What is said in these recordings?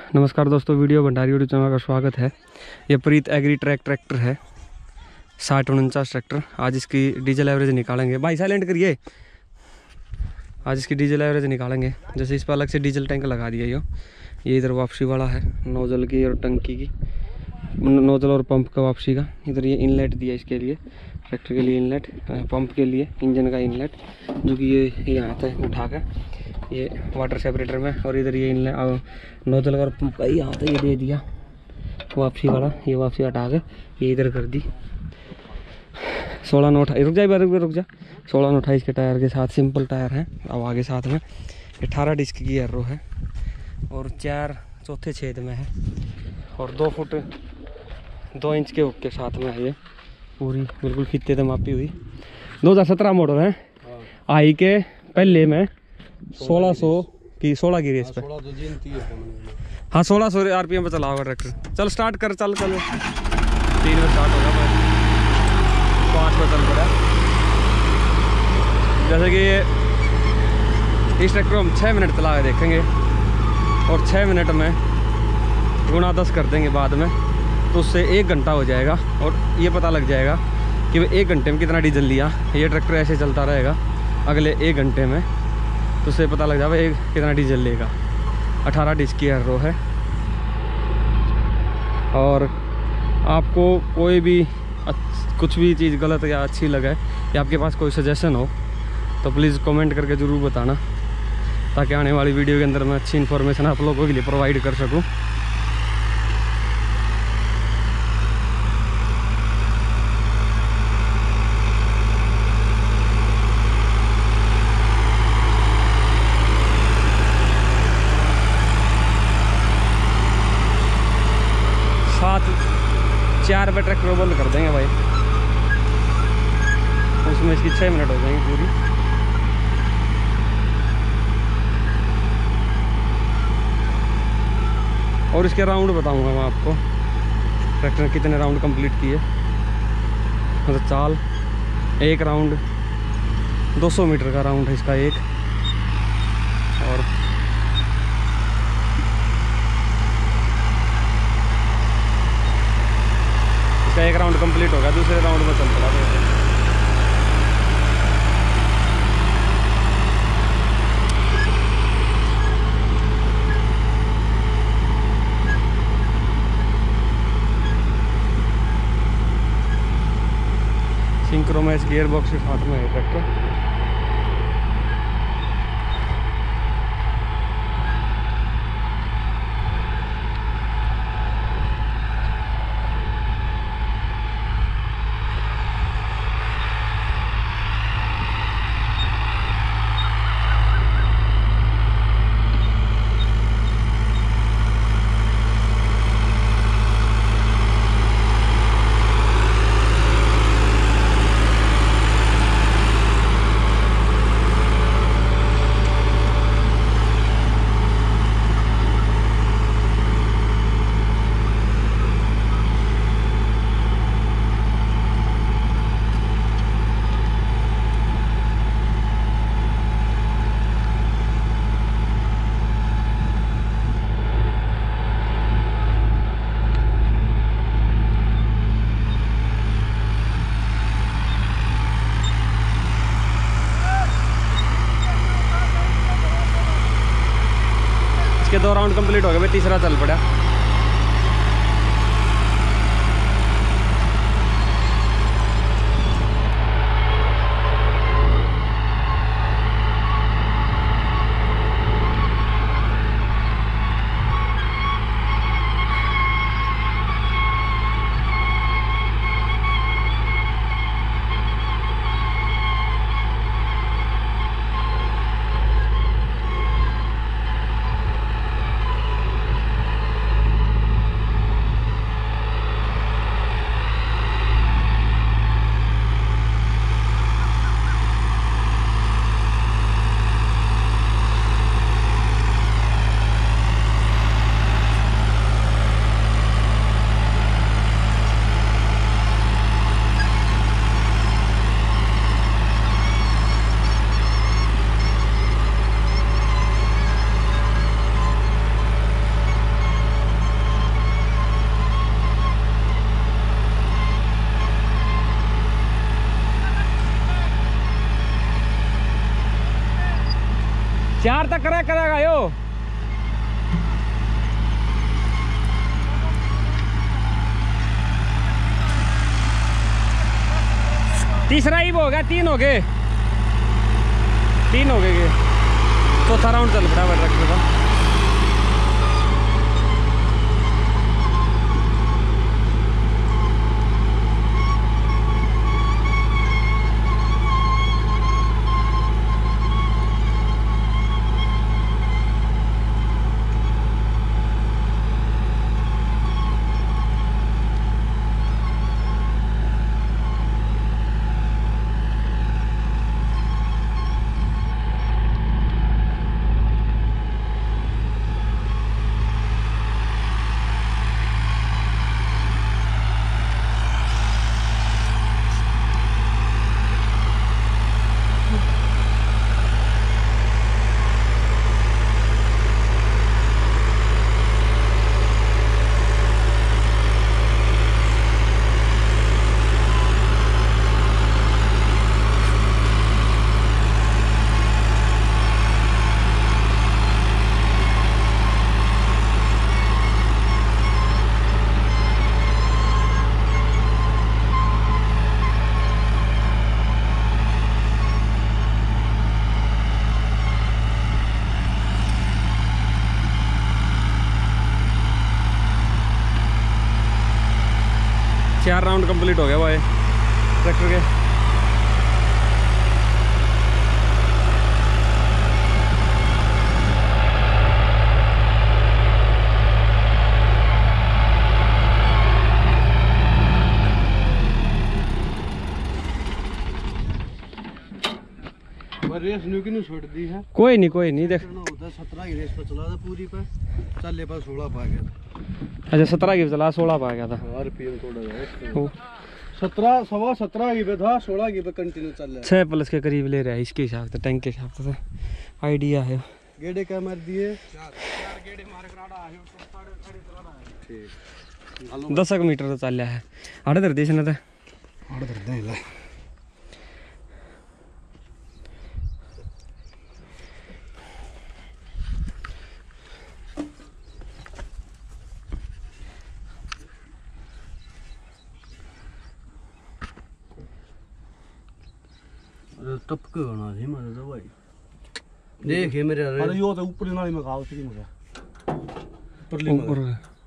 नमस्कार दोस्तों, video Bhandari YouTube channel का स्वागत है। ये प्रीत एग्री ट्रैक्टर है, 6049 ट्रैक्टर। आज इसकी डीजल एवरेज निकालेंगे। भाई साइलेंट करिए। आज इसकी डीजल एवरेज निकालेंगे। जैसे इस पर अलग से डीजल टैंक लगा दिया। ये इधर वापसी वाला है, नोजल की और टंकी की, नोजल और पंप का वापसी का। इधर ये इनलेट दिया इसके लिए, ट्रैक्टर के लिए इनलेट, पंप के लिए इंजन का इनलेट, जो कि ये यहाँ तक उठा कर ये वाटर सेपरेटर में। और इधर ये नोजल और पंप का यहाँ था, ये दे दिया वापसी वाला। ये वापसी हटा के ये इधर कर दी। 16/9 रुक जा 16/28 के टायर के साथ सिंपल टायर है। अब आगे साथ में 18 डिस्क की एरो है और 4 चौथे छेद में है और 2 फुट 2 इंच के हुक के साथ में है। ये पूरी बिल्कुल खित्ते से मापी हुई 2017 मॉडल है। आई के पहले में 16 की रेस पे। हाँ 1600 RPM पे चला होगा ट्रैक्टर। चल स्टार्ट कर, चल 3 में स्टार्ट होगा, 5 में चल पड़ा। जैसे कि इस ट्रैक्टर को हम 6 मिनट चला के देखेंगे और 6 मिनट में गुणा 10 कर देंगे बाद में, तो उससे 1 घंटा हो जाएगा और ये पता लग जाएगा कि भाई 1 घंटे में कितना डीजल लिया। ये ट्रैक्टर ऐसे चलता रहेगा अगले 1 घंटे में, तो उससे पता लग जाएगा कितना डीजल लेगा। 18 डिस्क की एरो है। और आपको कोई भी कुछ भी चीज़ गलत या अच्छी लगे या आपके पास कोई सजेशन हो तो प्लीज़ कमेंट करके ज़रूर बताना, ताकि आने वाली वीडियो के अंदर मैं अच्छी इन्फॉर्मेशन आप लोगों के लिए प्रोवाइड कर सकूं। सात 4 पे ट्रैक्टर बंद कर देंगे भाई, उसमें इसकी 6 मिनट हो जाएंगी पूरी। और इसके राउंड बताऊंगा मैं आपको, ट्रैक्टर ने कितने राउंड कंप्लीट किए। मतलब चाल 1 राउंड 200 मीटर का राउंड है इसका एक। और इसका 1 राउंड कंप्लीट होगा, दूसरे राउंड में चल पड़ा। सिंक्रोमैच गियर बॉक्स के साथ में है ट्रैक्टर। इसके 2 राउंड कंप्लीट हो गए भाई, तीसरा चल पड़ा। 4 तक करेगा यो। तीसरा ही हो गया, 3 हो गए, 3 हो गए। चौथा राउंड चल पड़ा ट्रैक्टर का। चार राउंड कंप्लीट हो गया भाई ट्रैक्टर के। रेस नहीं छोड़ दी है। कोई नहीं देख 17 की रेस पर चला था पूरी पे, चल पर 16 पा गया था। अच्छा 17 की चला 16 पा गया था। आरपीएम थोड़ा है 17 सवा 17 की पे था, 16 की पे कंटिन्यू चल रहा है। 6 प्लस के करीब ले रहा है इसके हिसाब से, टैंक के हिसाब से आइडिया है। गेड़े क्या मार दिए? 4 गेड़े मार कराड़ा है तो 3.5 चला है। ठीक 10 मीटर तो चल है। आड़े धर देश ना तो आड़े धर दे ले। टपके होना है मेरे तो भाई। देख ये मेरे अरे यो तो ऊपर नाली में खाओ ठीक मुझे ऊपर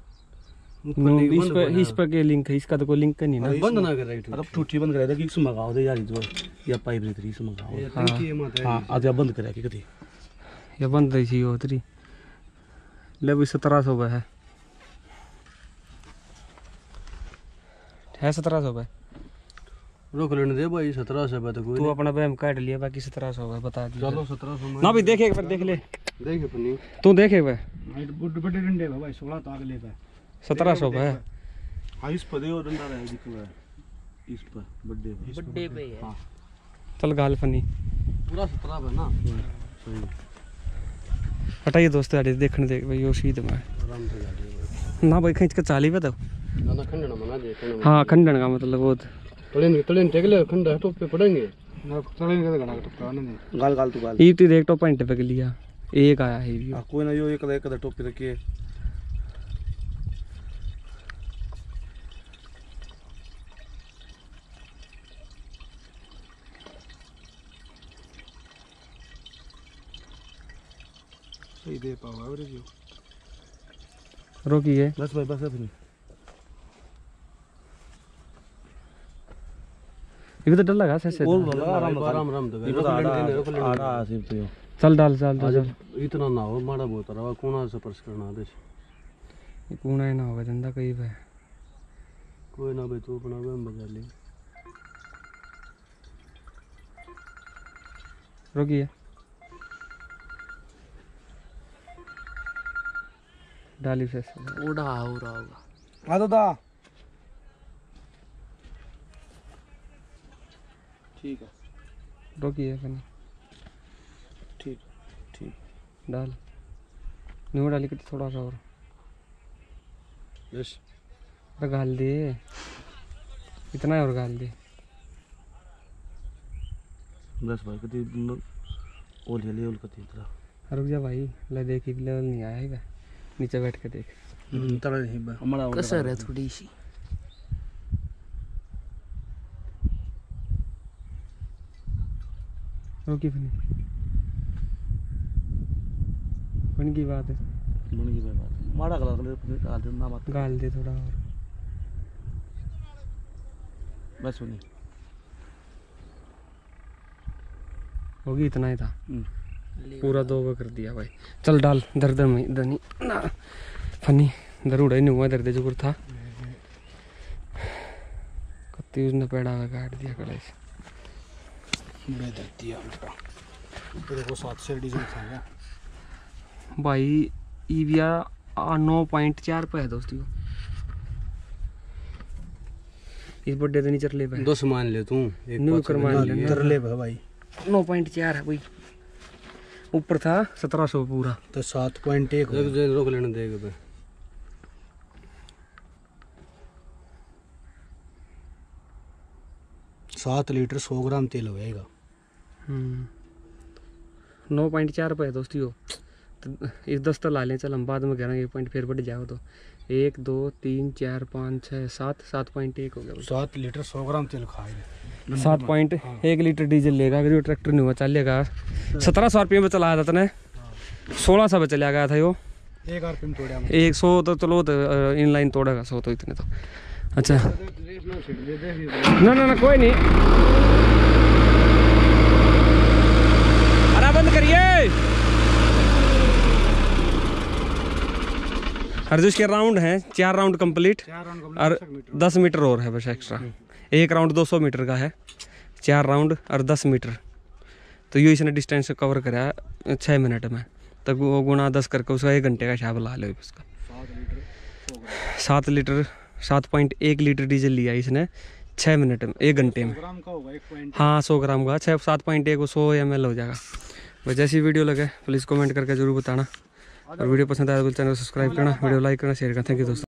इस पर के लिंक है, इसका तो कोई लिंक नहीं ना। बंद ना कर रही तू। अब ठूठी बंद कराया था कि इसमें मंगाओ दे यार जो या पाइप रे तरी से मंगाओ। टंकी है मत है। हां आज बंद कराया कि कदी ये बंद रही थी उतरी ले भी 1700 है 1700 है। रोक लेने दे भाई 1700 पे तो कोई तू अपना बहम काट लिया, बाकी 1700 है बता दिया। चलो 1700 ना भी देख एक बार देख ले, देख अपनी तू देख एक बार। बड़े डंडे भाई 16 ताक ले पे 1700 है। हां इस पर दे और डंडा रहा दिख रहा है इस पर बड़े पे है। हां चल गाल फनी पूरा 17 पे ना सही हटाइए दोस्त आड़े देखने दे भाई यो सीध में आराम से गाड़ी ना भाई खींच के चाली पे तो ना खंडन मना दे। हां खंडन का मतलब वो तड़ेन टेक ले खंडा टॉप पे पड़ेंगे ना तड़ेन के गणा टॉप का नहीं गाल गाल तू गाल ई देख टॉप पॉइंट पे लिया एक आया है ये कोई ना यो एक टॉप पे रखिए। सही दे पाओ एवरेज यो रोकिए बस भाई बस अपनी ये तो डर लगा से बोल लगा आराम तो आ सिर्फ तो चल डाल चल इतना ना हो माड़ा बहुत रहा कोना से स्पर्श करना दे कूना ही ना होगा धंधा कहीं पे कोई ना भाई तू अपना बम बजा ले। रोकिए डाली से उड़ा हो रहा होगा। आ दादा ठीक है रोकिए फिर ठीक ठीक डाल न्यू डाली के थोड़ा सा और यस गाल दे इतना ही और गाल दे बस भाई कति ओल हेले ओल कति इतना रुक जा भाई, ले देख एक लेवल नहीं आया है, नीचे बैठ के देख। कसर है थोड़ी सी। ओके फनी की बात है, माड़ा कलर गाल दे थोड़ा और बस सुनी होगी, इतना ही था। पूरा 2 का कर दिया भाई। चल डाल दर्द में दनी ना फनी दरूड़ा ही नहीं हुआ, दर्द जुगर था कत्ती उसने पेड़ा में काट दिया कड़ाई से। तेरे को 7 से डीजल था क्या भाई? ईविया 9.4 पे है दोस्तों, इस बड्डे तो नहीं चल ले भाई। 10 मान ले तू, न्यू कर मान ले कर ले भाई। 9.4 है भाई, ऊपर था 1700 पूरा तो 7.1 रोक लेने देगा भाई। 7 लीटर 100 ग्राम तेल हो जाएगा। 9.4 पे है दोस्तों, तो इस 10 तो ला लें। चल हम बाद में कह रहे हैं, 1 पॉइंट फिर बढ़ जाओ तो 1 2 3 4 5 6 7 7.1 हो गया। 7 लीटर 100 ग्राम तेल खाए, 7.1 लीटर डीजल लेगा। अगर ये ट्रैक्टर नहीं हुआ चलेगा। 1700 रुपये में चलाया था तने, 1600 में चला गया था यो। 1 आरपीएम तोड़ा 100 तो चलो तो इन लाइन तोड़ेगा 100 तो इतने तो। अच्छा ना कोई नहीं, अरे बंद करिए। हर जो इसके राउंड हैं 4 राउंड कंप्लीट और 10 मीटर और है बस एक्स्ट्रा। 1 राउंड 200 मीटर का है, 4 राउंड और 10 मीटर। तो ये इसने डिस्टेंस कवर करा 6 मिनट में, तो वो गुणा 10 करके उसका 1 घंटे का हिसाब ला लो उसका। 7.1 लीटर डीजल लिया इसने 6 मिनट में, 1 घंटे में। हाँ 100 ग्राम का 7.1 को 100 ml हो जाएगा। बस जैसी वीडियो लगे प्लीज़ कमेंट करके जरूर बताना, और वीडियो पसंद आया तो चैनल को सब्सक्राइब करना, वीडियो लाइक करना, शेयर करना। थैंक यू दोस्तों।